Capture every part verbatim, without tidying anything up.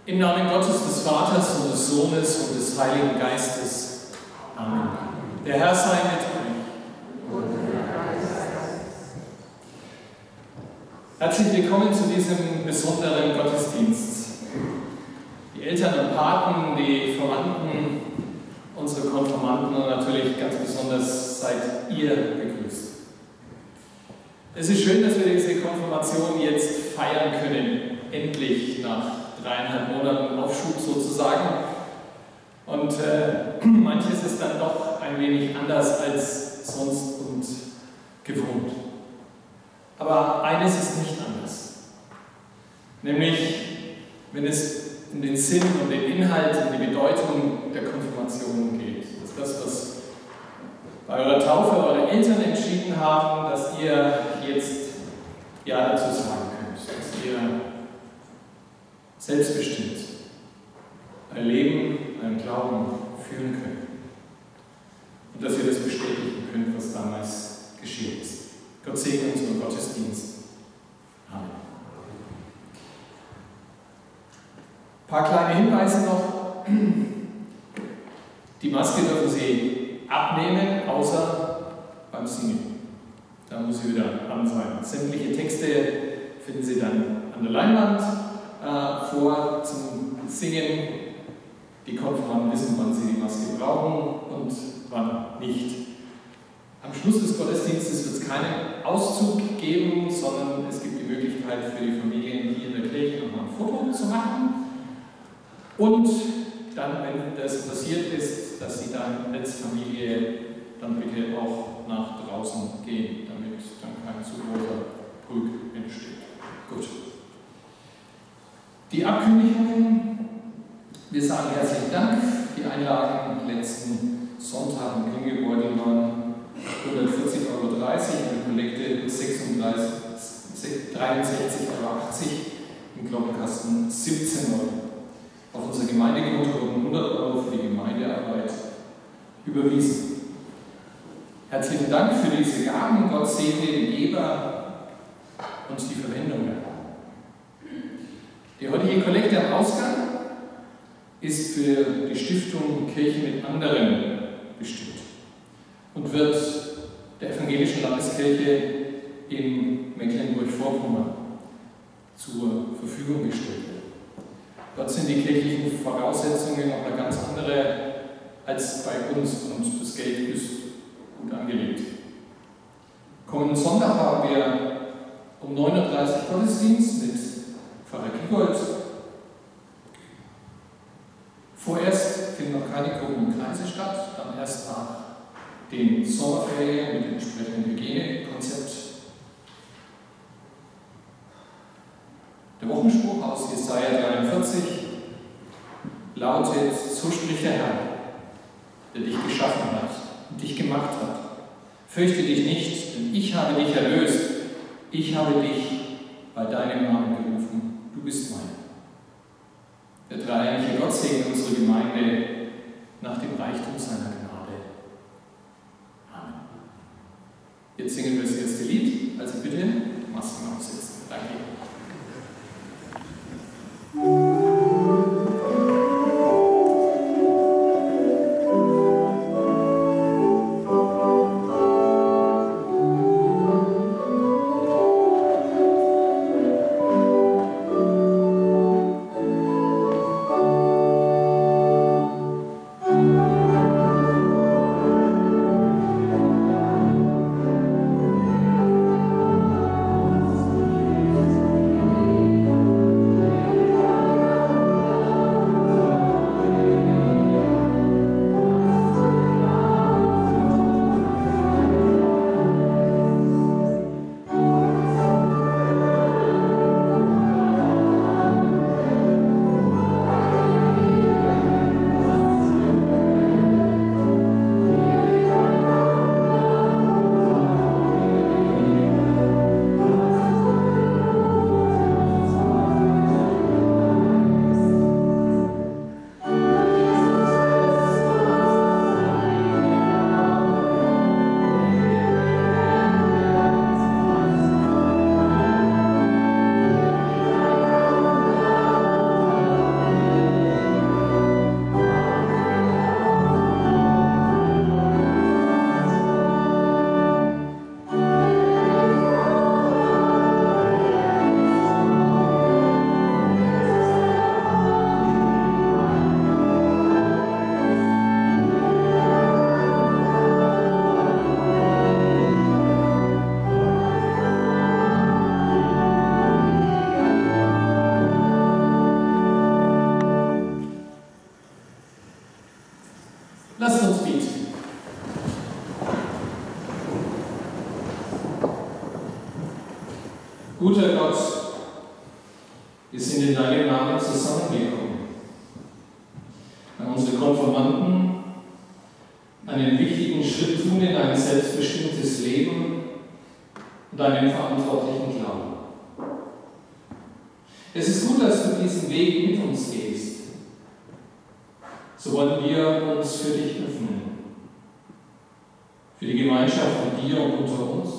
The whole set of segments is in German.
Im Namen Gottes, des Vaters und des Sohnes und des Heiligen Geistes. Amen. Der Herr sei mit euch. Herzlich willkommen zu diesem besonderen Gottesdienst. Die Eltern und Paten, die Verwandten, unsere Konfirmanden und natürlich ganz besonders seid ihr begrüßt. Es ist schön, dass wir diese Konfirmation jetzt feiern können, endlich nach dreieinhalb Monaten Aufschub sozusagen. Und äh, manches ist dann doch ein wenig anders als sonst und gewohnt. Aber eines ist nicht anders. Nämlich, wenn es um den Sinn und den Inhalt und die Bedeutung der Konfirmation geht. Das ist das, was bei eurer Taufe eure Eltern entschieden haben, dass ihr jetzt Ja dazu sagen könnt. Dass ihr selbstbestimmt ein Leben, einen Glauben führen könnt. Und dass ihr das bestätigen könnt, was damals geschehen ist. Gott segne unseren Gottesdienst. Amen. Ein paar kleine Hinweise noch. Die Maske dürfen Sie abnehmen, außer beim Singen. Da muss sie wieder an sein. Sämtliche Texte finden Sie dann an der Leinwand. Vor zum Singen. Die Konfirmanden wissen, wann sie die Maske brauchen und wann nicht. Am Schluss des Gottesdienstes wird es keinen Auszug geben, sondern es gibt die Möglichkeit für die Familien hier in der Kirche nochmal ein Foto zu machen. Und dann, wenn das passiert ist, dass Sie dann als Familie dann bitte auch nach draußen gehen, damit dann kein zu großer Pulk entsteht. Gut. Die Abkündigungen, wir sagen herzlichen Dank. Die Einlagen letzten Sonntag im Klingelbeutel waren hundertvierzig Euro dreißig, eine Kollekte dreiundsechzig Euro achtzig, im Glockenkasten siebzehn Euro. Auf unser Gemeindekonto wurden hundert Euro für die Gemeindearbeit überwiesen. Herzlichen Dank für diese Gaben. Gott segne den Geber und die Verwendung der Gaben. Die heutige Kollekte am Ausgang ist für die Stiftung Kirche mit anderen bestimmt und wird der evangelischen Landeskirche in Mecklenburg-Vorpommern zur Verfügung gestellt. Dort sind die kirchlichen Voraussetzungen noch eine ganz andere als bei uns und das Geld ist gut angelegt. Kommenden Sonntag haben wir um neun Uhr dreißig Gottesdienst mit Pfarrer Giegold. Vorerst finden noch keine Gruppen und Kreise statt, dann erst nach den Sommerferien mit dem entsprechenden Hygienekonzept. Der Wochenspruch aus Jesaja dreiundvierzig lautet: So spricht der Herr, der dich geschaffen hat und dich gemacht hat. Fürchte dich nicht, denn ich habe dich erlöst. Ich habe dich bei deinem Namen gerufen. Du bist mein. Der dreieinige Gott segne unsere Gemeinde nach dem Reichtum seiner Gnade. Amen. Jetzt singen wir das erste Lied. Also bitte Masken aufsetzen. Danke. Thank Wir sind in deinem Namen zusammengekommen. An unsere Konfirmanden einen wichtigen Schritt tun in ein selbstbestimmtes Leben und einen verantwortlichen Glauben. Es ist gut, dass du diesen Weg mit uns gehst. So wollen wir uns für dich öffnen. Für die Gemeinschaft mit dir und unter uns.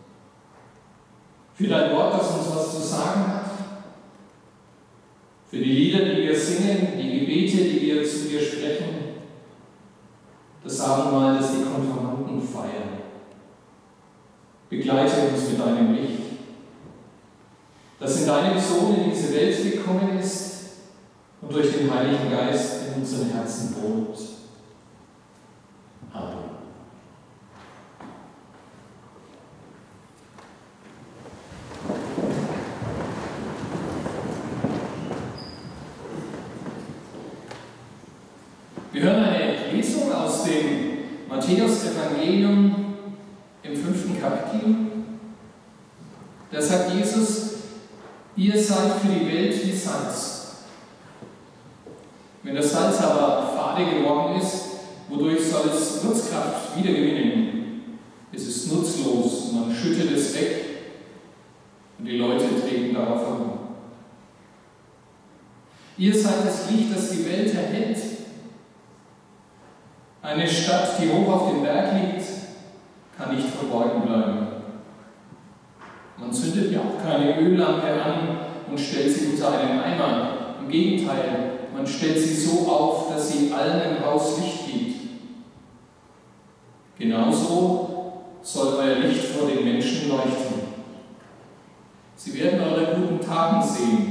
Für dein Wort, das uns was zu sagen hat. Für die Lieder, die wir singen, die Gebete, die wir zu dir sprechen. Das Abendmahl, das die Konfirmanden feiern. Begleite uns mit deinem Licht, das in deinem Sohn in diese Welt gekommen ist und durch den Heiligen Geist in unseren Herzen wohnt. Amen. Wir hören eine Lesung aus dem Matthäus-Evangelium im fünften Kapitel. Da sagt Jesus: Ihr seid für die Welt wie Salz. Wenn das Salz aber fade geworden ist, wodurch soll es Nutzkraft wiedergewinnen? Es ist nutzlos, man schüttet es weg und die Leute treten darauf herum. Ihr seid das Licht, das die Welt erhält. Eine Stadt, die hoch auf dem Berg liegt, kann nicht verborgen bleiben. Man zündet ja auch keine Öllampe an und stellt sie unter einen Eimer. Im Gegenteil, man stellt sie so auf, dass sie allen im Haus Licht gibt. Genauso soll euer Licht vor den Menschen leuchten. Sie werden eure guten Taten sehen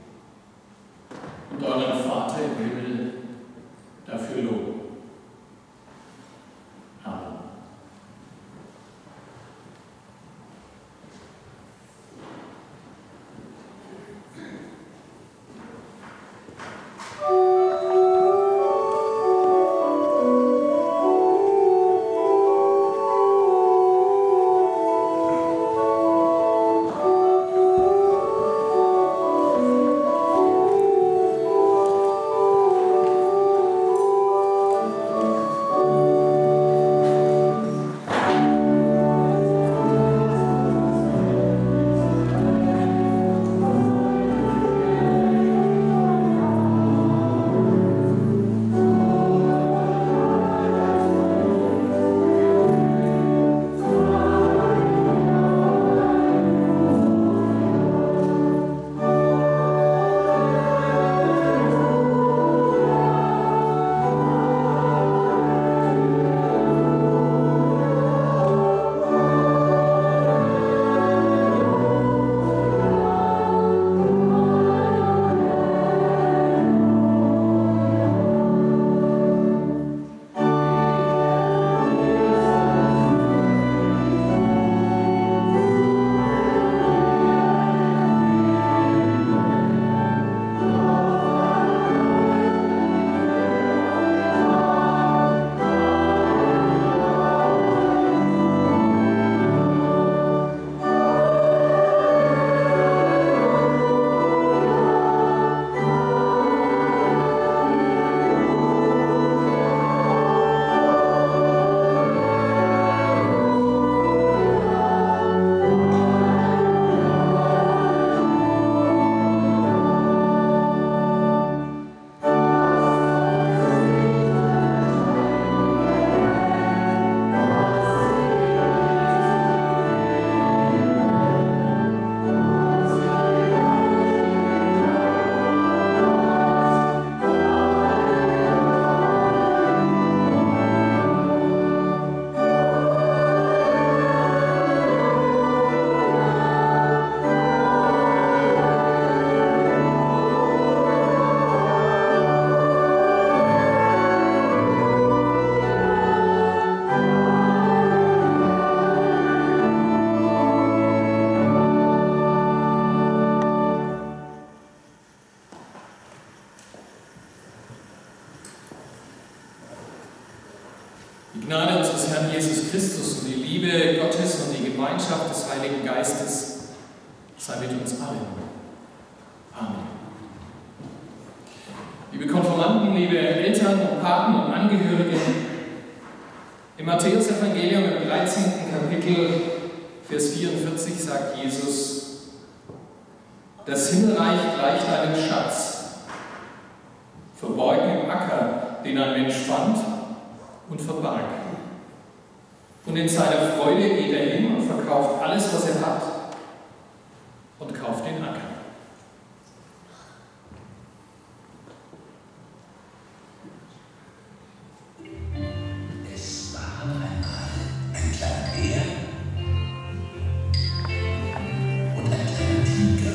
und euren Vater im Himmel dafür loben. Die Gnade unseres Herrn Jesus Christus und die Liebe Gottes und die Gemeinschaft des Heiligen Geistes sei mit uns allen. Amen. Liebe Konfirmanden, liebe Eltern und Paten und Angehörige, im Matthäus-Evangelium im dreizehnten Kapitel, Vers vierundvierzig, sagt Jesus: Das Himmelreich gleicht einem Schatz, verborgen im Acker, den ein Mensch fand und verbarg. Und in seiner Freude geht er hin und verkauft alles, was er hat, und kauft den Acker. Es war einmal ein kleiner Bär und ein kleiner Tiger.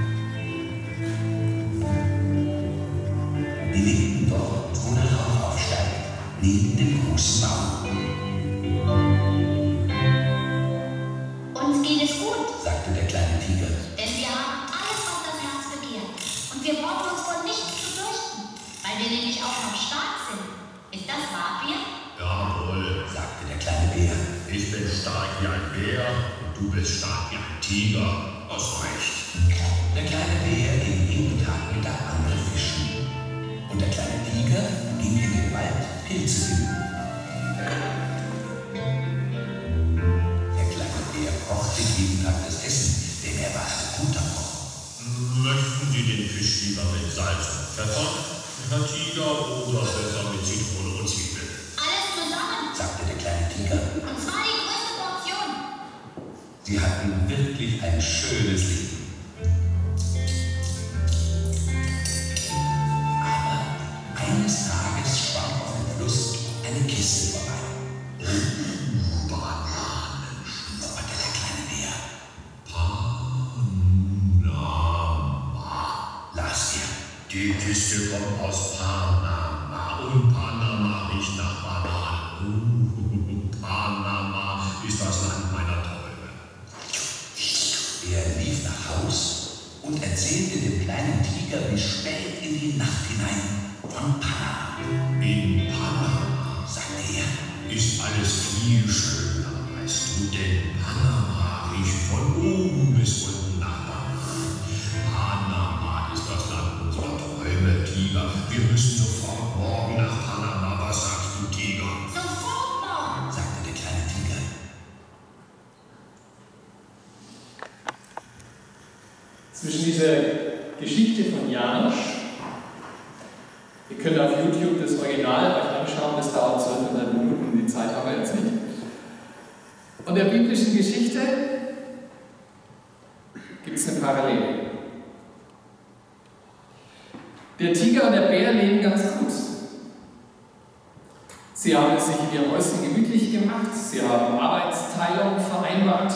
Die lebten dort, wo der Rauch aufsteigt, neben dem großen Baum. Uns geht es gut, Sagte der kleine Tiger. denn wir haben alles, was das Herz begehrt. Und wir brauchen uns vor nichts zu fürchten, weil wir nämlich auch noch stark sind. Ist das wahr, Bär? Jawohl, Sagte der kleine Bär. ich bin stark wie ein Bär und du bist stark wie ein Tiger. Hast recht. Der kleine Bär ging jeden Tag mit der Angel fischen. Und der kleine Tiger ging in den Wald Pilze finden. Der kleine Bär kochte jeden Tag das Essen, denn er war ein guter Koch. Möchten Sie den Fisch lieber mit Salz und Pfeffer, Herr Tiger, oder besser mit Zitrone und Zwiebeln? Alles zusammen. Sagte der kleine Tiger. Und zwar die größte Portion. Sie hatten wirklich ein schönes Leben. Aber eines Tages schwamm auf dem Fluss eine Kiste vorbei. Bananen, Schnupperte der kleine Bär. Panama. Las er. Die Kiste kommt aus Panama und Panama riecht nach Bananen. Uh, Panama ist das Land meiner Träume. Er lief nach Haus und erzählte dem kleinen Tiger bis spät in die Nacht hinein von Panama. In Panama, Sagte er. ist alles viel schöner, weißt du, denn Panama riecht von oben bis unten nach Bananen. Panama ist das Land unserer Träume, Tiger. Wir müssen sofort morgen nach Panama. Was sagst du, Tiger? Sofort morgen. Sagte der kleine Tiger. Zwischen dieser Geschichte von Janusz, ihr könnt auf YouTube das Original euch anschauen, das dauert zwölfhundert Minuten, die Zeit haben wir jetzt nicht. Und der biblischen Geschichte gibt es eine Parallele. Der Tiger und der Bär leben ganz gut. Sie haben es sich in ihrem Häuschen gemütlich gemacht, sie haben Arbeitsteilung vereinbart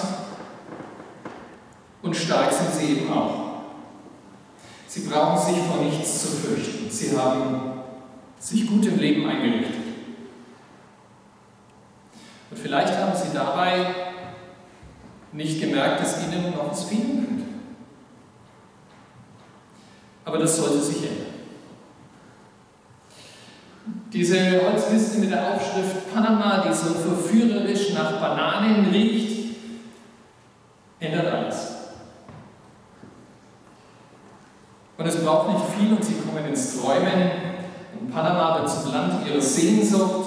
und stark sind sie eben auch. Sie brauchen sich vor nichts zu fürchten. Sie haben sich gut im Leben eingerichtet. Und vielleicht haben sie dabei nicht gemerkt, dass ihnen noch was fehlen könnte. Aber das sollte sich ändern. Diese Holzliste mit der Aufschrift Panama, die so verführerisch nach Bananen riecht, ändert alles. Und es braucht nicht viel und sie kommen ins Träumen. Und Panama wird zum Land ihrer Sehnsucht.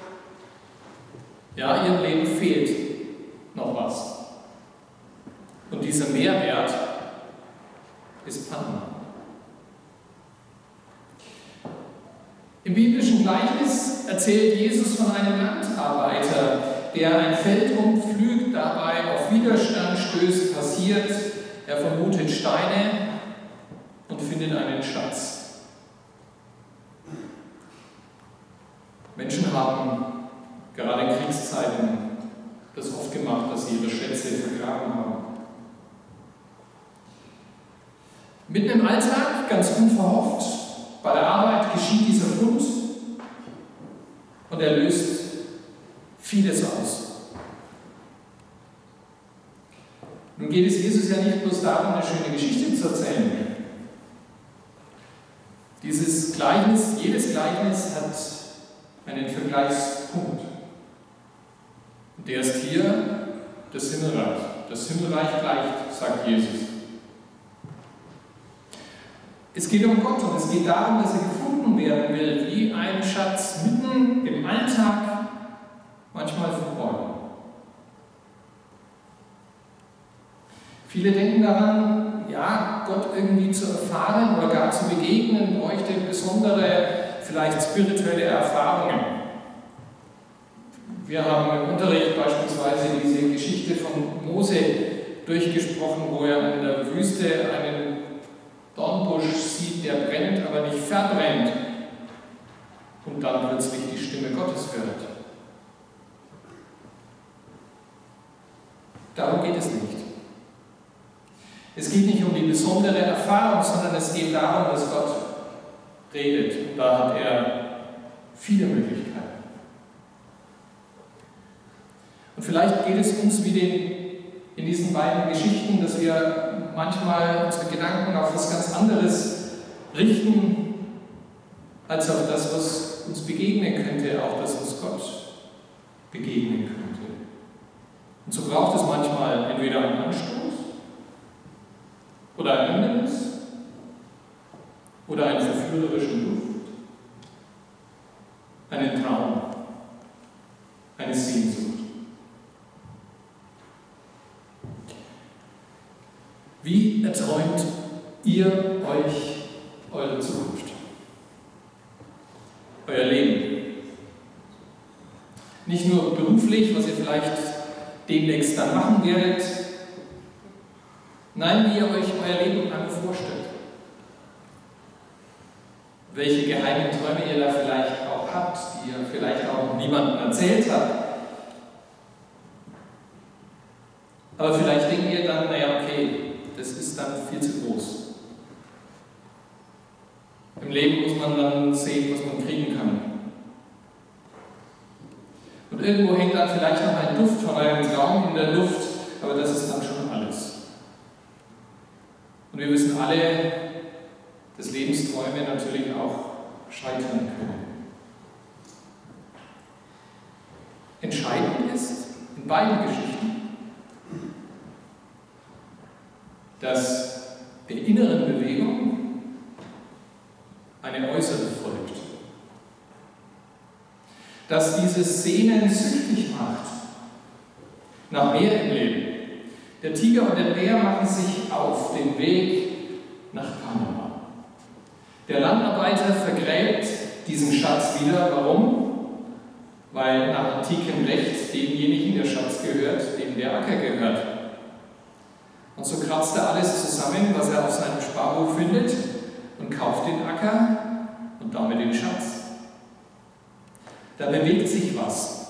Ja, ihrem Leben fehlt noch was. Und dieser Mehrwert ist Panama. Im biblischen Gleichnis erzählt Jesus von einem Landarbeiter, der ein Feld umpflügt, dabei auf Widerstand stößt, passiert, er vermutet Steine und findet einen Schatz. Menschen haben gerade in Kriegszeiten das oft gemacht, dass sie ihre Schätze vergraben haben. Mitten im Alltag, ganz unverhofft, bei der Arbeit geschieht dieser Fund und er löst vieles aus. Nun geht es Jesus ja nicht bloß darum, eine schöne Geschichte zu erzählen. Dieses Gleichnis, jedes Gleichnis hat einen Vergleichspunkt. Und der ist hier das Himmelreich. Das Himmelreich gleicht, sagt Jesus. Es geht um Gott und es geht darum, dass er gefunden gefunden werden will, wie ein Schatz mitten im Alltag, manchmal verborgen. Viele denken daran, ja, Gott irgendwie zu erfahren oder gar zu begegnen, bräuchte besondere, vielleicht spirituelle Erfahrungen. Wir haben im Unterricht beispielsweise diese Geschichte von Mose durchgesprochen, wo er in der Wüste einen Dornbusch sieht, der brennt, aber nicht verbrennt. Und dann plötzlich die Stimme Gottes hört. Darum geht es nicht. Es geht nicht um die besondere Erfahrung, sondern es geht darum, dass Gott redet. Und da hat er viele Möglichkeiten. Und vielleicht geht es uns wie den, in diesen beiden Geschichten, dass wir manchmal unsere Gedanken auf etwas ganz anderes richten, als auf das, was uns begegnen könnte, auch das, was Gott begegnen könnte. Und so braucht es manchmal entweder einen Anstoß oder ein Hindernis oder einen verführerischen Duft, einen Traum, eine Sehnsucht. Wie erträumt ihr euch eure Zukunft? Euer Leben? Nicht nur beruflich, was ihr vielleicht demnächst dann machen werdet. Nein, wie ihr euch euer Leben lang vorstellt. Welche geheimen Träume ihr da vielleicht auch habt, die ihr vielleicht auch niemandem erzählt habt. Aber vielleicht denkt ihr dann, naja, okay, das ist dann viel zu groß. Im Leben muss man dann sehen, was man kriegen kann. Und irgendwo hängt dann vielleicht noch ein Duft von eurem Traum in der Luft, aber das ist dann schon alles. Und wir wissen alle, dass Lebensträume natürlich auch scheitern können. Entscheidend ist in beiden Geschichten, dass der inneren Bewegung eine äußere folgt. Dass dieses Sehnen süchtig macht nach mehr im Leben. Der Tiger und der Bär machen sich auf den Weg nach Panama. Der Landarbeiter vergräbt diesen Schatz wieder. Warum? Weil nach antikem Recht demjenigen der Schatz gehört, dem der Acker gehört. Und so kratzt er alles zusammen, was er auf seinem Sparbuch findet, und kauft den Acker und damit den Schatz. Da bewegt sich was.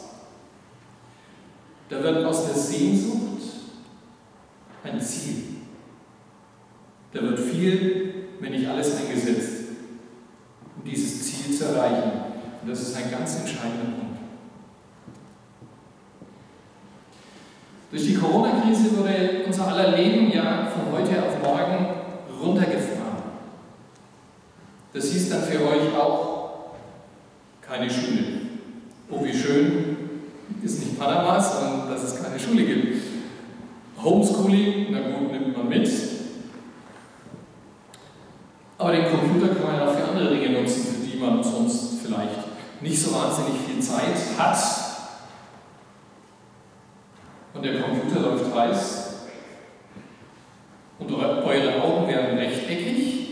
Da wird aus der Sehnsucht ein Ziel. Da wird viel, wenn nicht alles eingesetzt, um dieses Ziel zu erreichen. Und das ist ein ganz entscheidender Punkt. Durch die Corona-Krise wurde unser aller Leben ja von heute auf morgen runtergefahren. Das hieß dann für euch auch keine Schule. Oh, wie schön, ist nicht Panama, sondern dass es keine Schule gibt. Homeschooling, na gut, nimmt man mit. Aber den Computer kann man ja auch für andere Dinge nutzen, für die man sonst vielleicht nicht so wahnsinnig viel Zeit hat. Und der Computer läuft heiß und eure Augen werden rechteckig.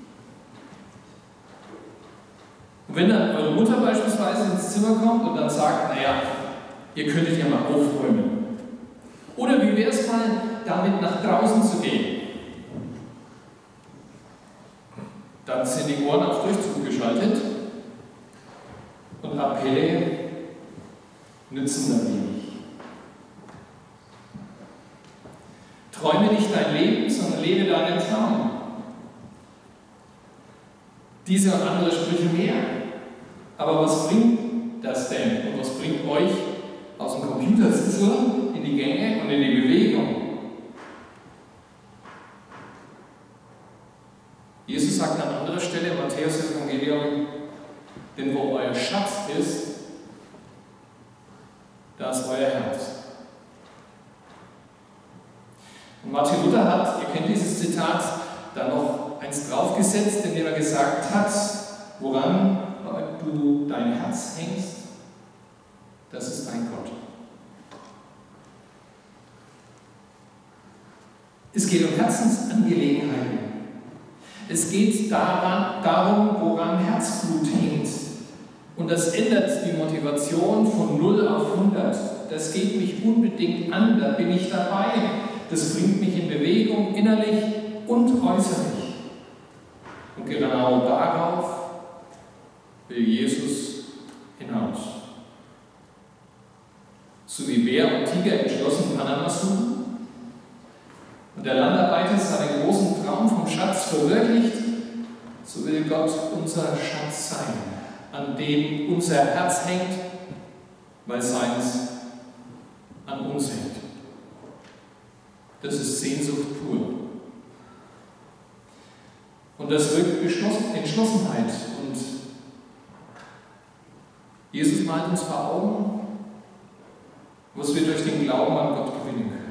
Und wenn dann eure Mutter beispielsweise ins Zimmer kommt und dann sagt, naja, ihr könntet ja mal aufräumen. Oder wie wäre es mal, damit nach draußen zu gehen? Dann sind die Ohren auf Durchzug geschaltet und Appelle nützen dann wenig. Träume nicht dein Leben, sondern lebe deinen Traum. Diese und andere Sprüche mehr. Aber was bringt das denn? Und was bringt euch aus dem Computersitzer in die Gänge und in die Bewegung? Jesus sagt an anderer Stelle im Matthäus-Evangelium, denn wo euer Schatz ist, da ist euer Herz. Und Martin Luther hat, ihr kennt dieses Zitat, da noch eins draufgesetzt, indem er gesagt hat, woran du dein Herz hängst, das ist dein Gott. Es geht um Herzensangelegenheiten. Es geht daran, darum, woran Herzblut hängt. Und das ändert die Motivation von null auf hundert. Das geht mich unbedingt an, da bin ich dabei. Das bringt mich in Bewegung, innerlich und äußerlich. Und genau darauf will Jesus hinaus. So wie Bär und Tiger entschlossen Panama suchen und der Landarbeiter seinen großen Traum vom Schatz verwirklicht, so will Gott unser Schatz sein, an dem unser Herz hängt, weil seins an uns hängt. Das ist Sehnsucht pur. Und das wirkt Entschlossenheit. Und Jesus malt uns vor Augen, was wir durch den Glauben an Gott gewinnen können.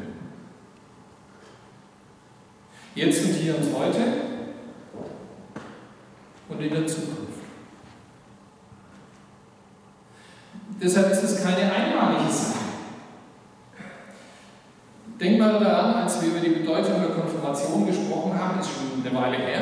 Jetzt und hier und heute und in der Zukunft. Deshalb ist es keine einmalige Sache. Denk mal daran, als wir über die Bedeutung der Konfirmation gesprochen haben, ist schon eine Weile her.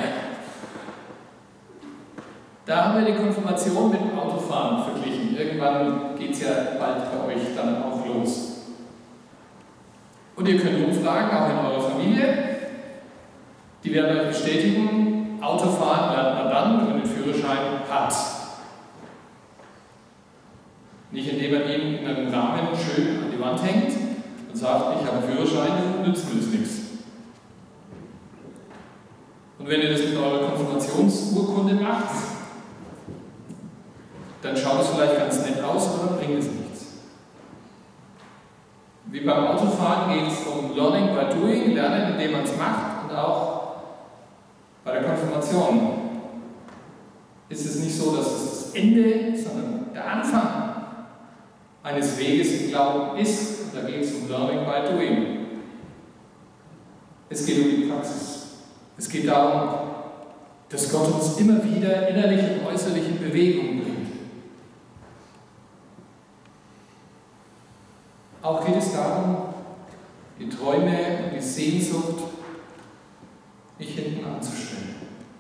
Da haben wir die Konfirmation mit dem Autofahren verglichen. Irgendwann geht es ja bald bei euch dann auch los. Und ihr könnt umfragen, auch in eurer Familie. Die werden euch bestätigen, Autofahren lernt man dann, wenn man den Führerschein hat. Nicht indem man ihn in einem Rahmen schön an die Wand hängt und sagt, ich habe einen Führerschein, dann nützt mir das nichts. Und wenn ihr das mit eurer Konfirmationsurkunde macht, dann schaut es vielleicht ganz nett aus, aber bringt es nichts. Wie beim Autofahren geht es um Learning by Doing, Lernen, indem man es macht, und auch bei der Konfirmation ist es nicht so, dass es das Ende, sondern der Anfang eines Weges im Glauben ist. Und da geht es um Learning by Doing. Es geht um die Praxis. Es geht darum, dass Gott uns immer wieder innerlich und äußerlich in Bewegung bringt. Auch geht es darum, die Träume und die Sehnsucht nicht hinten anzustellen,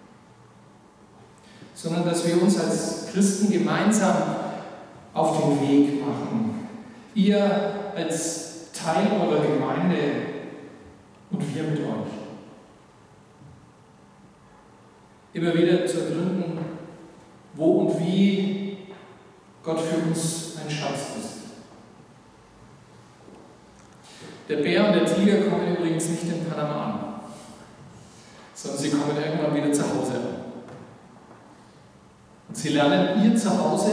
sondern dass wir uns als Christen gemeinsam auf den Weg machen. Ihr als Teil eurer Gemeinde und wir mit euch. Immer wieder zu ergründen, wo und wie Gott für uns ein Schatz ist. Der Bär und der Tiger kommen übrigens nicht in Panama an, sondern sie kommen irgendwann wieder zu Hause an. Und sie lernen ihr Zuhause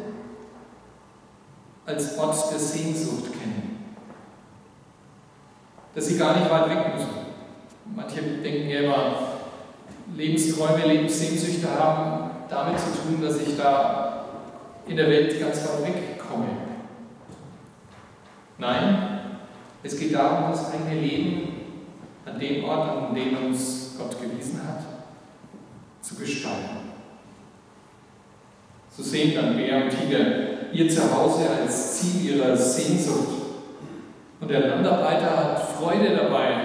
als Ort der Sehnsucht kennen. Dass sie gar nicht weit weg müssen. Manche denken ja immer, Lebensträume, Lebenssehnsüchte haben damit zu tun, dass ich da in der Welt ganz weit weg komme. Nein, es geht darum, das eigene Leben an dem Ort, an dem uns Gott gewiesen hat, zu gestalten. So sehen dann Bär und Tiger ihr Zuhause als Ziel ihrer Sehnsucht. Und der Landarbeiter hat Freude dabei,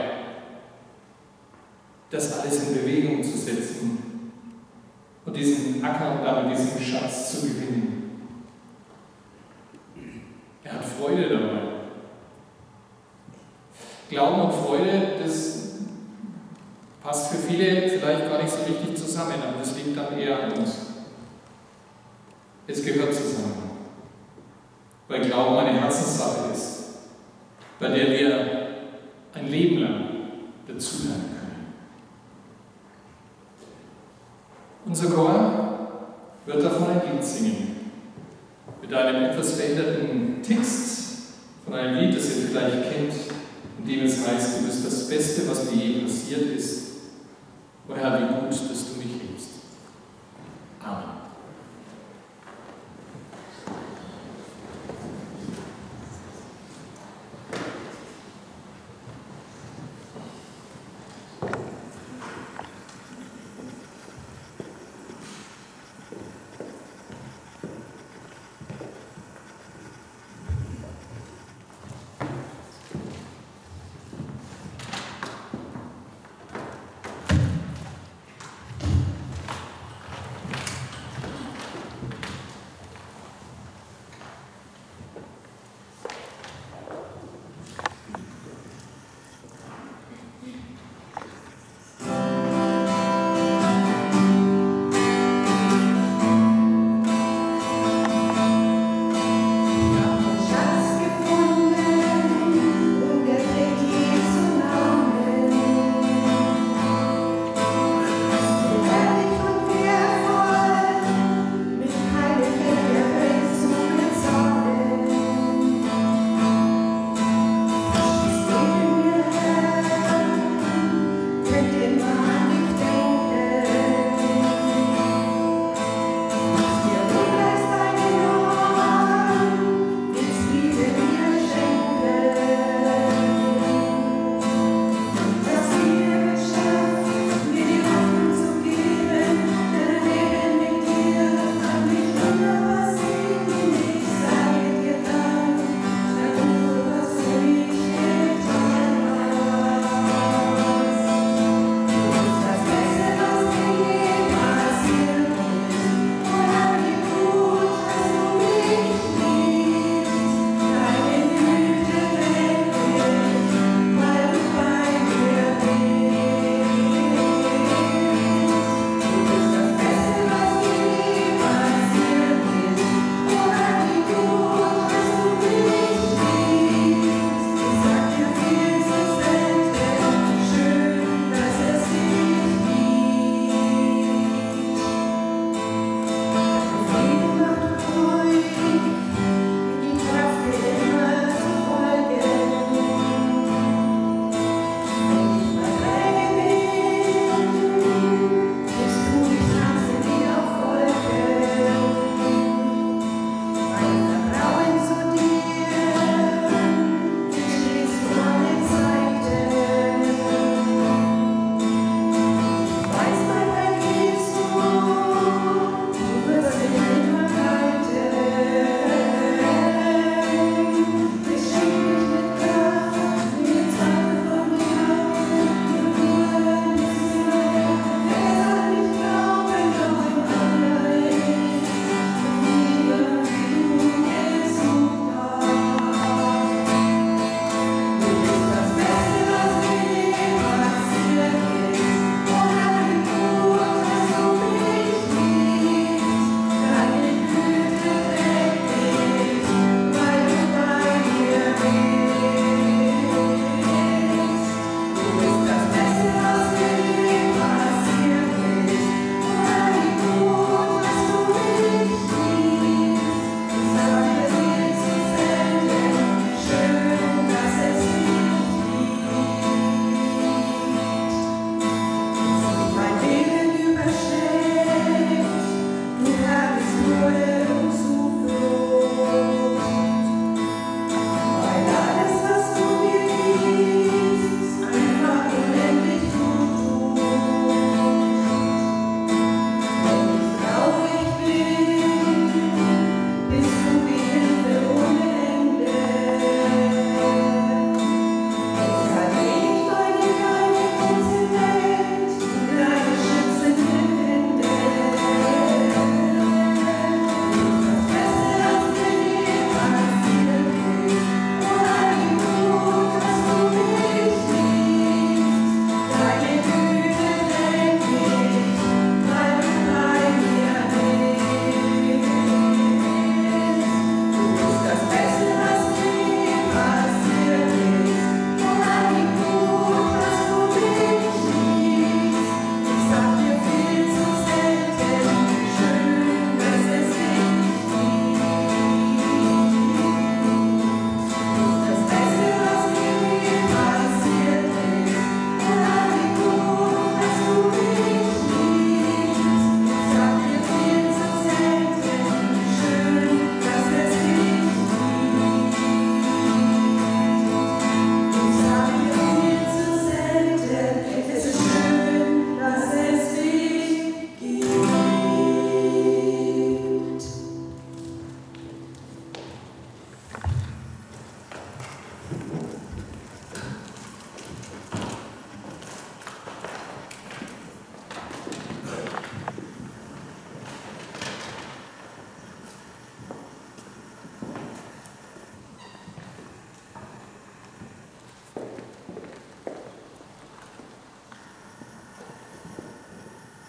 das alles in Bewegung zu setzen und diesen Acker und damit diesen Schatz zu gewinnen. Er hat Freude dabei. Glauben und Freude, das passt für viele vielleicht gar nicht so richtig zusammen, aber das liegt dann eher an uns. Es gehört zusammen, weil Glauben eine Herzenssache ist, bei der wir ein Leben lang dazulernen können. Unser Chor wird davon ein Lied singen, mit einem etwas veränderten Text von einem Lied, das ihr vielleicht kennt, in dem es heißt, du bist das Beste, was mir je passiert ist. O Herr, wie gut, dass du mich liebst. Amen.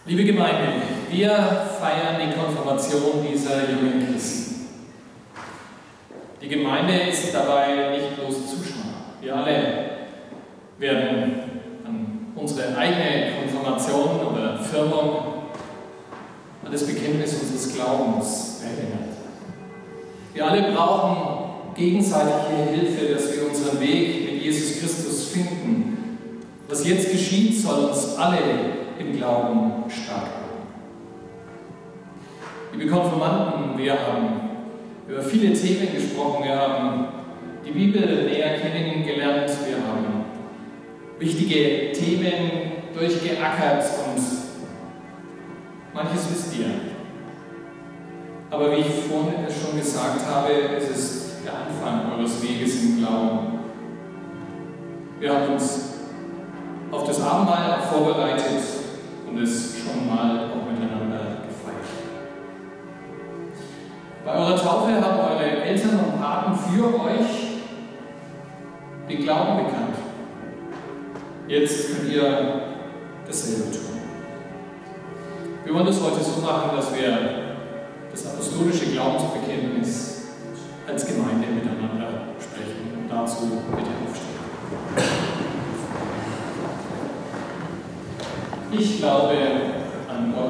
Liebe Gemeinde, wir feiern die Konfirmation dieser jungen Christen. Die Gemeinde ist dabei nicht bloß Zuschauer. Wir alle werden an unsere eigene Konfirmation oder Firmung, an das Bekenntnis unseres Glaubens erinnert. Wir alle brauchen gegenseitige Hilfe, dass wir unseren Weg mit Jesus Christus finden. Was jetzt geschieht, soll uns alle im Glauben stark machen. Liebe Konfirmanden, wir haben über viele Themen gesprochen, wir haben die Bibel näher kennengelernt, wir haben wichtige Themen durchgeackert und manches wisst ihr. Aber wie ich vorhin schon gesagt habe, es ist der Anfang eures Weges im Glauben. Wir haben uns auf das Abendmahl vorbereitet und es schon mal auch miteinander gefeiert. Bei eurer Taufe haben eure Eltern und Paten für euch den Glauben bekannt. Jetzt könnt ihr dasselbe tun. Wir wollen das heute so machen, dass wir das apostolische Glaubensbekenntnis als Gemeinde miteinander sprechen. Und dazu bitte aufstehen. Ich glaube an Gott,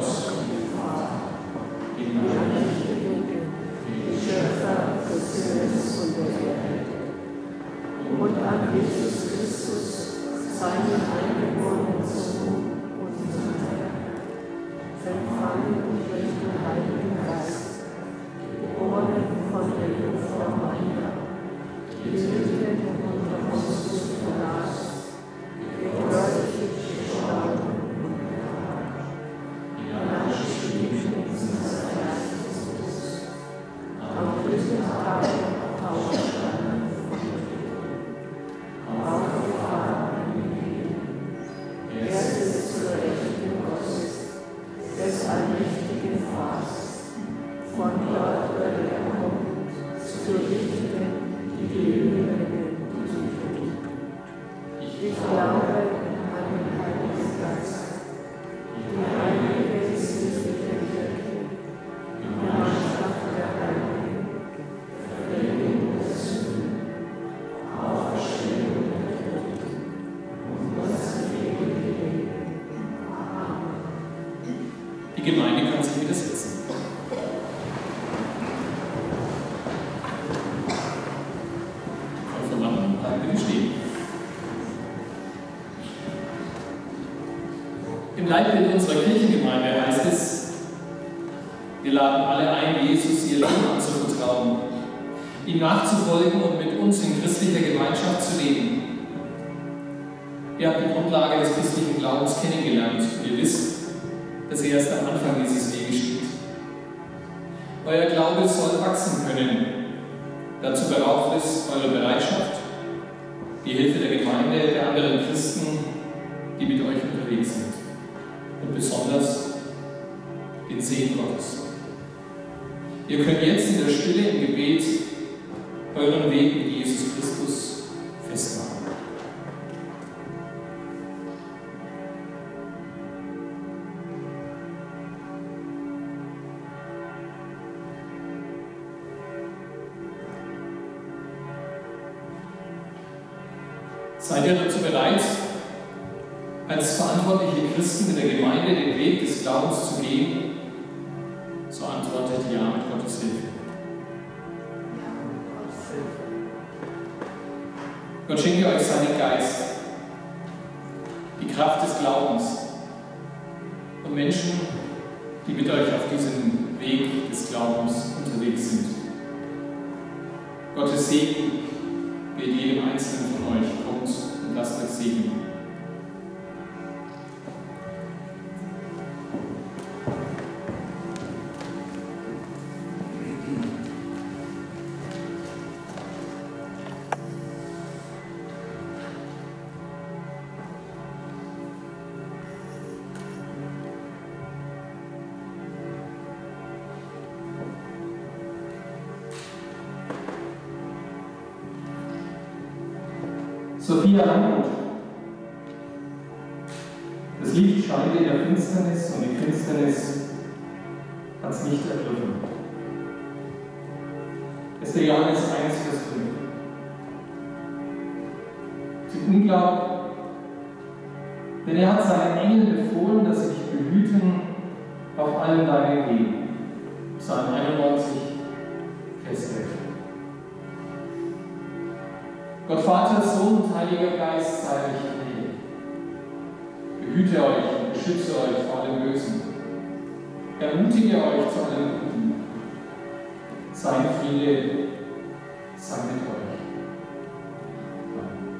den Allmächtigen, den Schöpfer des Himmels und der Erde, und an Jesus Christus, seinen eingeborenen Sohn, unseren Herrn, empfangen durch den Heiligen Geist, geboren von der Jungfrau Maria, getötet unter Pontius Pilatus, gekreuzigt, gestorben, am dritten Tag auferstanden von den Toten, aufgefahren in die Himmel. Er sitzt zur Rechten Gottes, des allmächtigen Vaters. Von dort wird er kommen, zu richten die Lebenden und die Toten. Ich glaube an den Heiligen Geist, die heilige christliche Kirche, die Gemeinschaft der Heiligen, Vergebung der Sünden, Auferstehung der Toten und das ewige Leben. Amen. Die Gemeinde kann sich wieder setzen. Konfirmanden bleiben bitte stehen. Im Leitbild unserer Kirchengemeinde heißt es, wir laden alle ein, Jesus ihr Leben anzuvertrauen, ihm nachzufolgen und mit uns in christlicher Gemeinschaft zu leben. Ihr habt die Grundlage des christlichen Glaubens kennengelernt und ihr wisst, dass ihr erst am Anfang dieses Weges steht. Euer Glaube soll wachsen können. Dazu braucht es eure Bereitschaft, die Hilfe der Gemeinde, der anderen Christen, die mit euch unterwegs sind. Und besonders den Segen Gottes. Ihr könnt jetzt in der Stille im Gebet euren Weg mit Jesus Christus festmachen. Seid ihr dazu bereit, als verantwortliche Christen in der Gemeinde den Weg des Glaubens zu gehen? So antwortet ja mit Gottes Hilfe. Gott schenke euch seinen Geist, die Kraft des Glaubens und Menschen, die mit euch auf diesem Weg des Glaubens unterwegs sind. Gottes Segen wird jedem Einzelnen von euch. Kommt und lasst euch segnen. Sophia Langmuth. Das Licht scheint in der Finsternis und die Finsternis hat es nicht ergriffen. erster Johannes eins, Vers fünf. Zum Unglauben, denn er hat seinen Engeln befohlen, dass sie dich behüten auf allen deinen Wegen. Psalm einundneunzig, Vers elf. Gott Vater, Sohn und Heiliger Geist sei euch gnädig. Behüte euch und beschütze euch vor allem Bösen. Ermutige euch zu allem Guten. Sein Friede sei mit euch. Amen.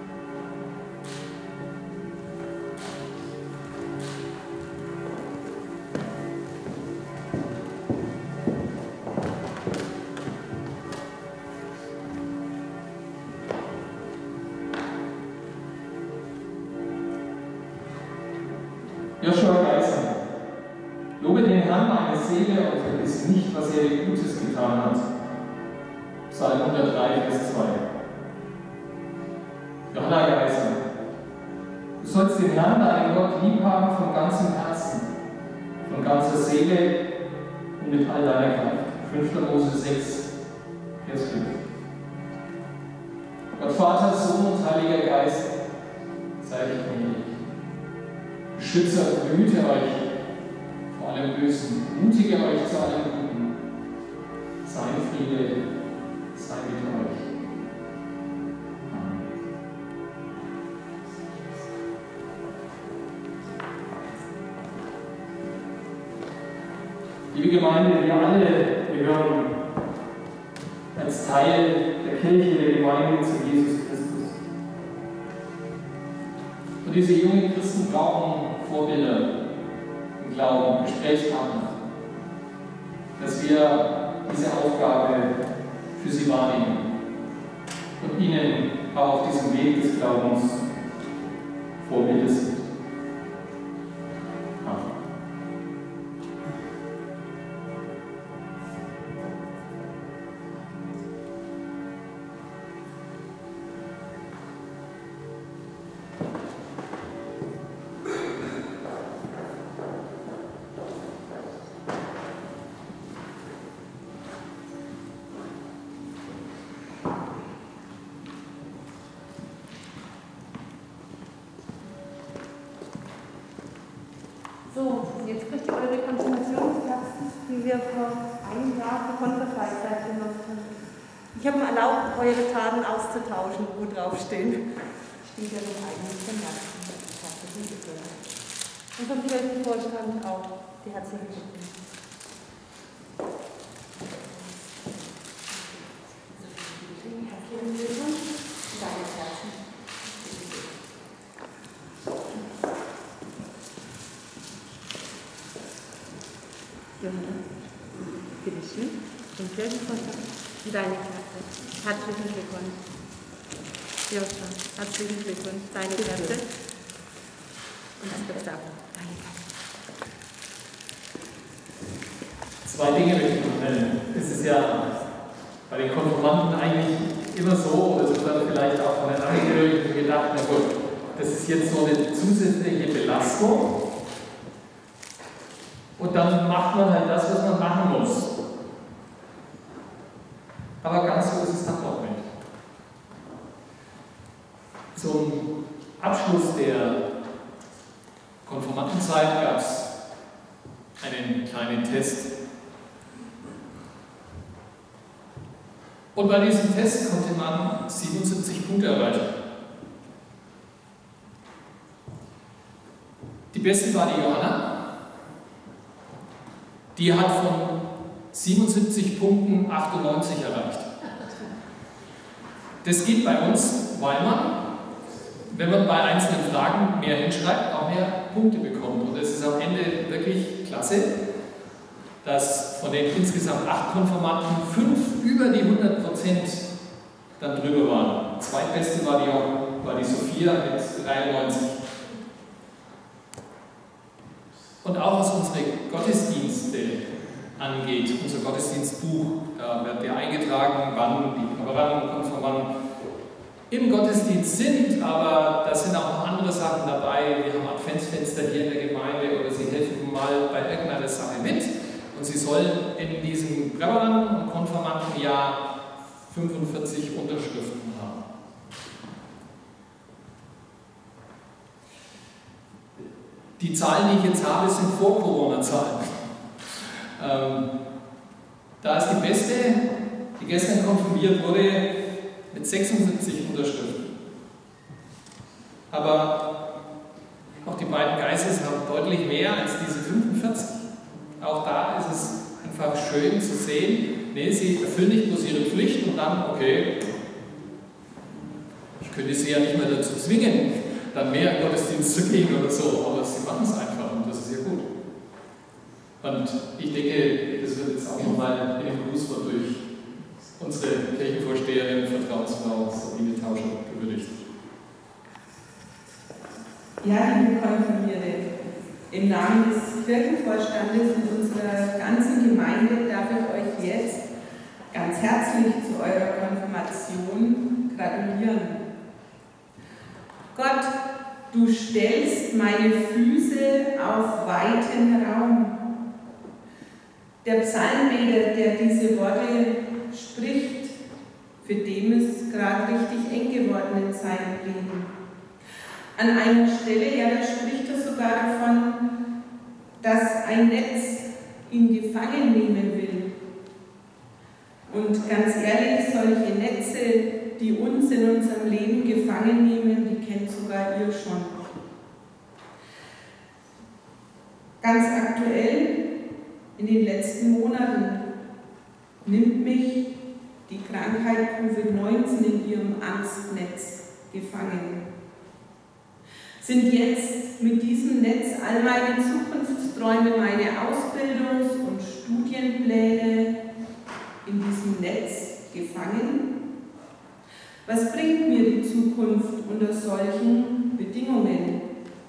Joshua Geiser, lobe den Herrn meine Seele und vergiss nicht, was er dir Gutes getan hat. Psalm hundertdrei, Vers zwei. Johanna Geiser, du sollst den Herrn, deinen Gott, lieb haben von ganzem Herzen, von ganzer Seele und mit all deiner Kraft. fünfter Mose sechs, Vers fünf. Gott Vater, Sohn und Heiliger Geist, sei euch gnädig. Beschütze und behüte euch vor allem Bösen, mutige euch zu allem Guten. Sein Friede sei mit euch. Amen. Liebe Gemeinde, wir alle gehören als Teil der Kirche, der Gemeinde zu Jesus Christus. Und diese jungen Christen brauchen Vorbilder im Glauben, Gesprächspartner, dass wir diese Aufgabe für sie wahrnehmen und ihnen auch auf diesem Weg des Glaubens Vorbilder sind. Amen. So, jetzt kriegt ihr eure Konfirmationskapseln, die wir vor einem Jahr für Konterfreizeit gemacht haben. Ich habe mir erlaubt, eure Taten auszutauschen, wo draufstehen. Steht ja noch eigentlich vom Herzen. Herzlichen Glückwunsch. Und vom Kirchenvorstand auch die herzlichen Glückwünsche. Herzlichen Glückwunsch. Deine Herzen. Johanna, bitteschön, zum Kirchenvorstand und deine Kerze. Herzlichen Glückwunsch. Joshua, herzlichen Glückwunsch, deine Kerze. Und das Gustavo, deine Kerze. Zwei Dinge möchte ich noch nennen. Es ist ja bei den Konfirmanden eigentlich immer so, oder so dann vielleicht auch von den Angehörigen gedacht, na gut, das ist jetzt so eine zusätzliche Belastung. Und dann macht man halt das, was man machen muss. Aber ganz so ist es dann auch nicht. Zum Abschluss der Konfirmandenzeit gab es einen kleinen Test. Und bei diesem Test konnte man siebenundsiebzig Punkte erreichen. Die beste war die Johanna. Die hat von siebenundsiebzig Punkten achtundneunzig erreicht. Das geht bei uns, weil man, wenn man bei einzelnen Fragen mehr hinschreibt, auch mehr Punkte bekommt. Und es ist am Ende wirklich klasse, dass von den insgesamt acht Konfirmanden fünf über die hundert Prozent dann drüber waren. Zweitbeste war die, war die Sophia mit dreiundneunzig. Und auch was unsere Gottesdienste angeht, unser Gottesdienstbuch, da wird ja eingetragen, wann die Konfirmanden im Gottesdienst sind, aber da sind auch noch andere Sachen dabei. Wir haben Adventsfenster hier in der Gemeinde oder sie helfen mal bei irgendeiner Sache mit. Und sie sollen in diesem Präparanden- und Konfirmandenjahr fünfundvierzig Unterschriften haben. Die Zahlen, die ich jetzt habe, sind Vor-Corona-Zahlen. Ähm, da ist die beste, die gestern konfirmiert wurde, mit sechsundsiebzig Unterschriften. Aber auch die beiden Geistes haben deutlich mehr als diese fünfundvierzig. Auch da ist es einfach schön zu sehen, nee, sie erfüllen nicht bloß ihre Pflicht und dann, okay, ich könnte sie ja nicht mehr dazu zwingen, dann mehr in Gottesdienst zu gehen oder so, aber sie machen es einfach und das ist ja gut. Und ich denke, das wird jetzt auch nochmal in dem Grußwort durch unsere Kirchenvorsteherin, Vertrauensfrau Sabine Tauscher gewürdigt. Ja, liebe Konfirmierte, im Namen des Kirchenvorstandes und unserer ganzen Gemeinde darf ich euch jetzt ganz herzlich zu eurer Konfirmation gratulieren. Gott, du stellst meine Füße auf weiten Raum. Der Psalmbeter, der diese Worte spricht, für den es gerade richtig eng geworden in seinem Leben. An einer Stelle, ja, da spricht er sogar davon, dass ein Netz ihn gefangen nehmen will. Und ganz ehrlich, solche Netze, die uns in unserem Leben gefangen nehmen, die kennt sogar ihr schon. Ganz aktuell, in den letzten Monaten, nimmt mich die Krankheit Covid neunzehn in ihrem Angstnetz gefangen. Sind jetzt mit diesem Netz all meine Zukunftsträume, meine Ausbildungs- und Studienpläne in diesem Netz gefangen? Was bringt mir die Zukunft unter solchen Bedingungen?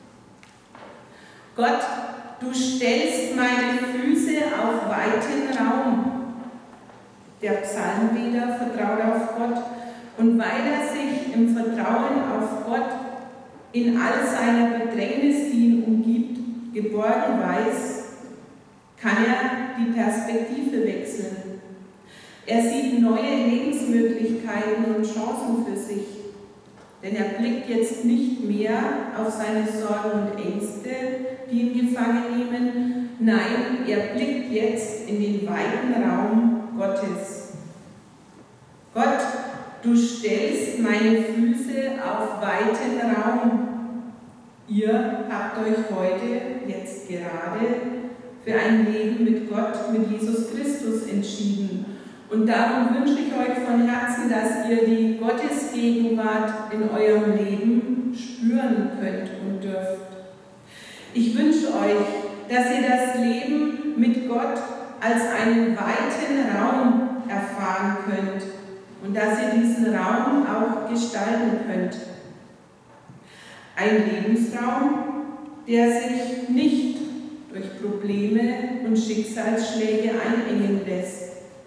Gott, du stellst meine Füße auf weiten Raum. Der Psalmbeter vertraut auf Gott und weil er sich im Vertrauen auf Gott in all seiner Bedrängnis, die ihn umgibt, geborgen weiß, kann er die Perspektive wechseln. Er sieht neue Lebensmöglichkeiten und Chancen für sich, denn er blickt jetzt nicht mehr auf seine Sorgen und Ängste, die ihn gefangen nehmen. Nein, er blickt jetzt in den weiten Raum Gottes. Gott, du stellst meine Füße auf weiten Raum. Ihr habt euch heute, jetzt gerade, für ein Leben mit Gott, mit Jesus Christus entschieden. Und darum wünsche ich euch von Herzen, dass ihr die Gottesgegenwart in eurem Leben spüren könnt und dürft. Ich wünsche euch, dass ihr das Leben mit Gott als einen weiten Raum erfahren könnt und dass ihr diesen Raum auch gestalten könnt. Ein Lebensraum, der sich nicht durch Probleme und Schicksalsschläge einengen lässt.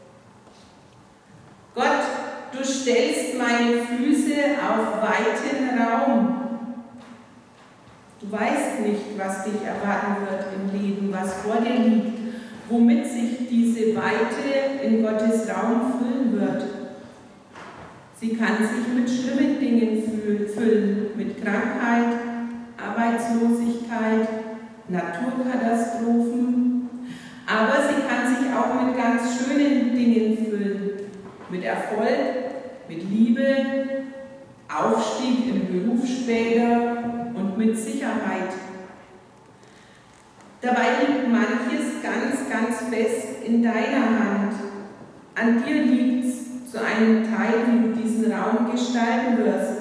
Gott, du stellst meine Füße auf weiten Raum. Du weißt nicht, was dich erwarten wird im Leben, was vor dir liegt, womit sich diese Weite in Gottes Raum füllen wird. Sie kann sich mit schlimmen Dingen füllen, mit Krankheit, Arbeitslosigkeit, Naturkatastrophen, aber sie kann sich auch mit ganz schönen Dingen füllen, mit Erfolg, mit Liebe, Aufstieg im Beruf später und mit Sicherheit. Dabei liegt manches ganz, ganz fest in deiner Hand. An dir liegt es zu einem Teil, wie du diesen Raum gestalten wirst.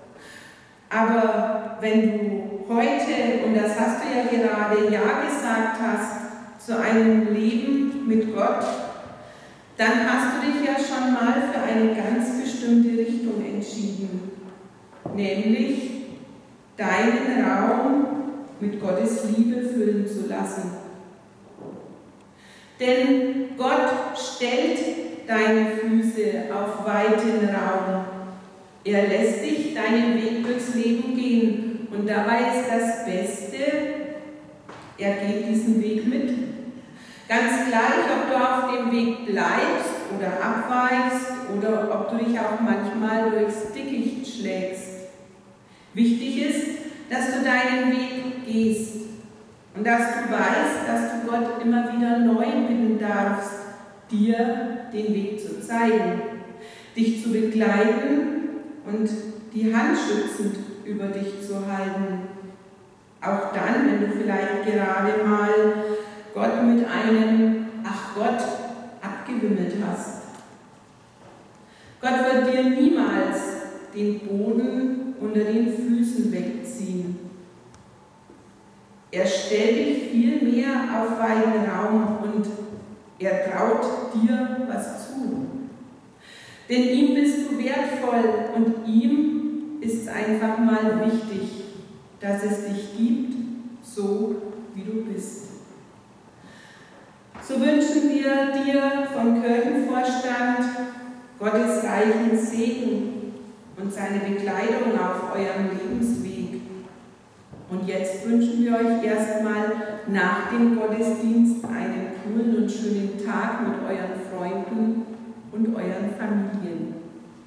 Aber wenn du heute, und das hast du ja gerade, Ja gesagt hast zu einem Leben mit Gott, dann hast du dich ja schon mal für eine ganz bestimmte Richtung entschieden, nämlich deinen Raum mit Gottes Liebe füllen zu lassen. Denn Gott stellt deine Füße auf weiten Raum. Er lässt dich deinen Weg durchs Leben gehen und dabei ist das Beste, er geht diesen Weg mit. Ganz gleich, ob du auf dem Weg bleibst oder abweichst oder ob du dich auch manchmal durchs Dickicht schlägst. Wichtig ist, dass du deinen Weg gehst und dass du weißt, dass du Gott immer wieder neu bitten darfst, dir den Weg zu zeigen, dich zu begleiten und die Hand schützend über dich zu halten. Auch dann, wenn du vielleicht gerade mal Gott mit einem Ach Gott abgewimmelt hast. Gott wird dir niemals den Boden unter den Füßen wegziehen. Er stellt dich viel mehr auf weiten Raum und er traut dir was zu. Denn ihm bist du wertvoll und ihm ist es einfach mal wichtig, dass es dich gibt, so wie du bist. So wünschen wir dir vom Kirchenvorstand Gottes reichen Segen und seine Begleitung auf eurem Lebensweg. Und jetzt wünschen wir euch erstmal nach dem Gottesdienst einen coolen und schönen Tag mit euren Freunden und euren Familien.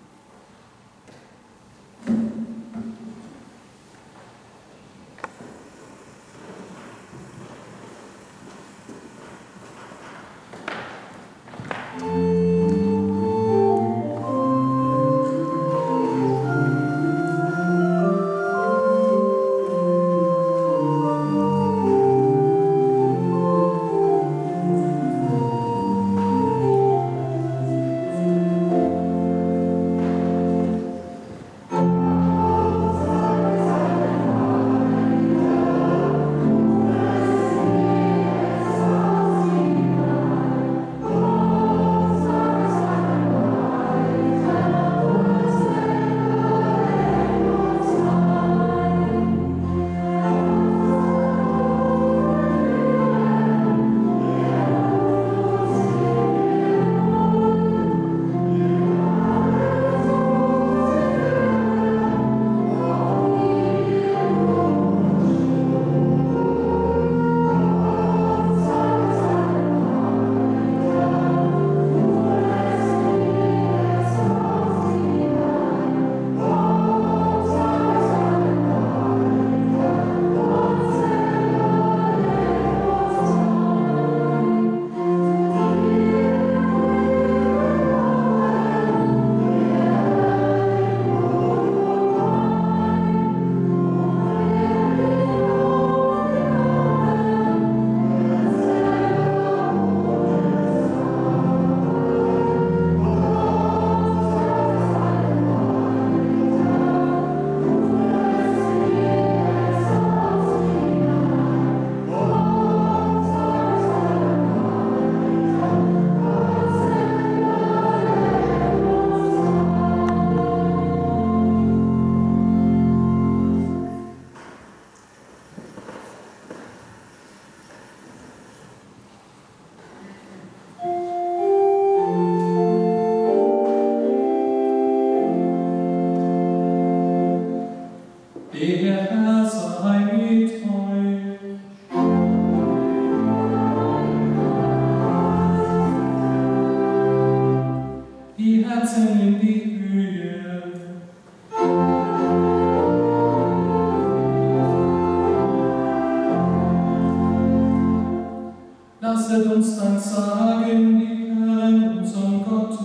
Lasset uns dann sagen, die Herren unserem Gott.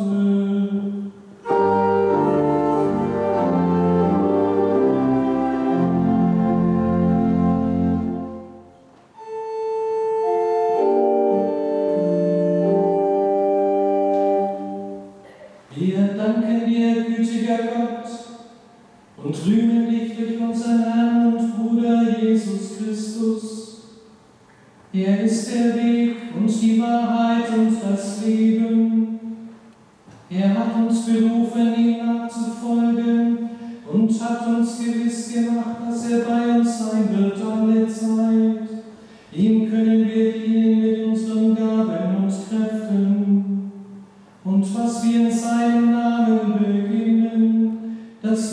Wir danken dir, gütiger Gott, und rühmen dich durch unseren Herrn und Bruder Jesus Christus. Er ist der Weg und die Wahrheit und das Leben. Er hat uns berufen, ihm nachzufolgen und hat uns gewiss gemacht, dass er bei uns sein wird alle Zeit. Ihm können wir dienen mit unseren Gaben und Kräften. Und was wir in seinem Namen beginnen, das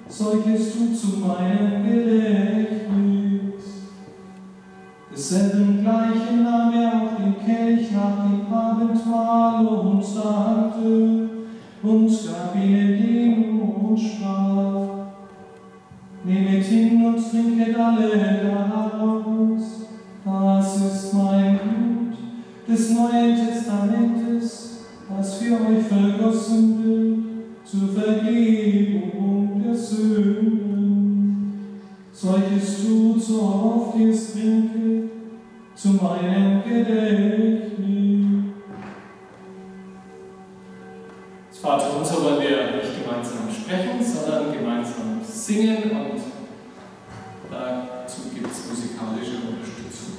Solches du zu meinem Gedächtnis. Desselben gleichen nahm er auch den Kelch nach dem Abendmahl und sagte, und gab ihnen dem und sprach, nehmet hin und trinket alle daraus, das ist mein Blut des Neuen Testamentes, das für euch vergossen wird, zur Vergebung der Sünden. Solches tut, so oft ihr es trinket, zu meinem Gedächtnis. Das Vaterunser wollen wir nicht gemeinsam sprechen, sondern gemeinsam singen, und dazu gibt es musikalische Unterstützung.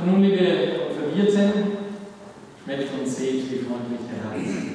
nun, liebe Konfirmierten, schmeckt und seht, wie freundlich der Herr ist.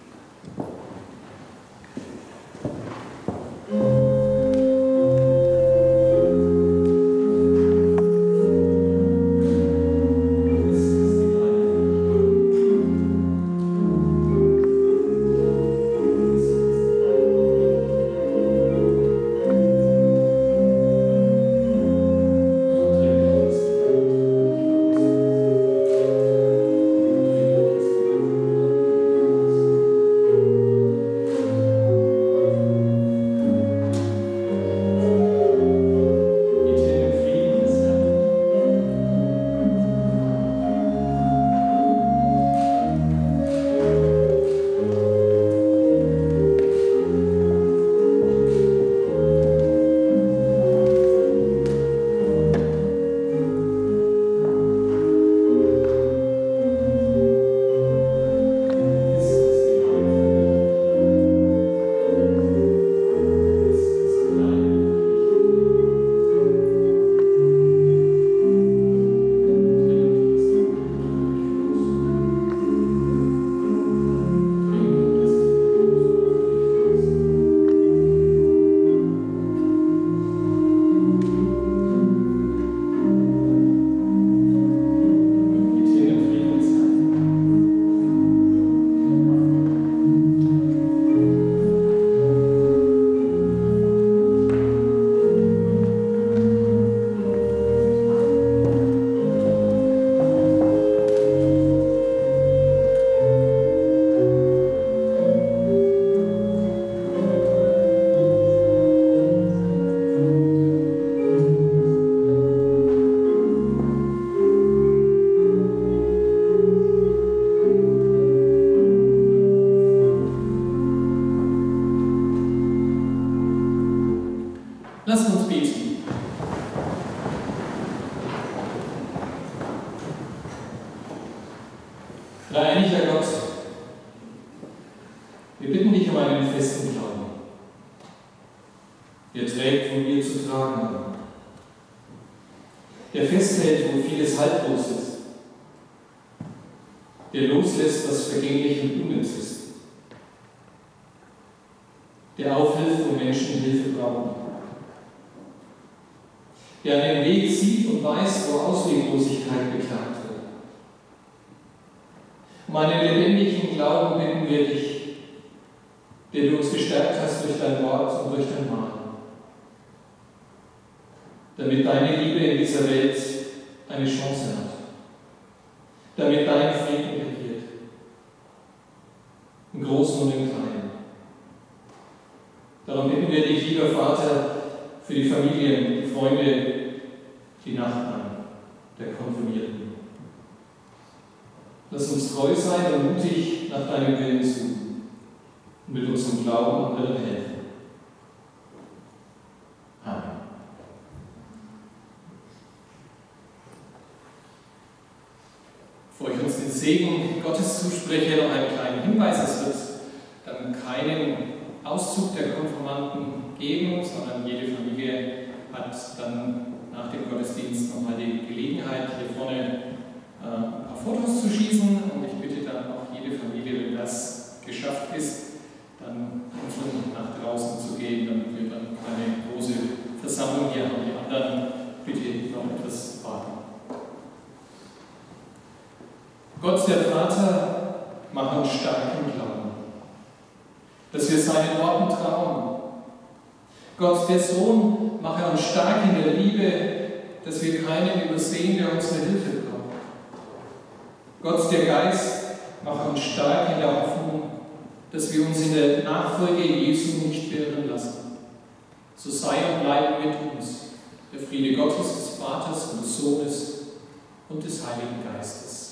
Lasst uns beten. Dreieiniger Gott, wir bitten dich um einen festen Glauben, der trägt, wo wir zu tragen haben, der festhält, wo vieles haltlos ist, der loslässt, was vergänglich und unnütz ist, der aufhilft, wo Menschen Hilfe brauchen, der einen Weg sieht und weiß, wo Ausweglosigkeit beklagt wird. Um einen lebendigen Glauben bitten wir dich, der du uns gestärkt hast durch dein Wort und durch dein Mahnen, damit deine Liebe in dieser Welt eine Chance hat, damit dein Frieden regiert, im Großen und im Kleinen. Darum bitten wir dich, lieber Vater, für die Familien, die Freunde, die Nachbarn der Konfirmierten. Lass uns treu sein und mutig nach deinem Willen suchen und mit unserem Glauben anderen helfen. Amen. Bevor ich uns den Segen Gottes zuspreche, noch einen kleinen Hinweis. Es wird dann keinen Auszug der Konfirmanden geben, sondern jede Familie hat dann nach dem Gottesdienst nochmal die Gelegenheit, hier vorne äh, ein paar Fotos zu schießen. Und ich bitte dann auch jede Familie, wenn das geschafft ist, dann einzeln nach draußen zu gehen, damit wir dann eine große Versammlung hier haben. Die anderen bitte noch etwas warten. Gott, der Vater, mache uns stark im Glauben, dass wir seinen Worten trauen. Gott, der Sohn, mache uns stark in der Liebe, dass wir keinen übersehen, der unsere Hilfe braucht. Gott, der Geist, mache uns stark in der Hoffnung, dass wir uns in der Nachfolge Jesu nicht beirren lassen. So sei und bleibe mit uns der Friede Gottes, des Vaters und des Sohnes und des Heiligen Geistes.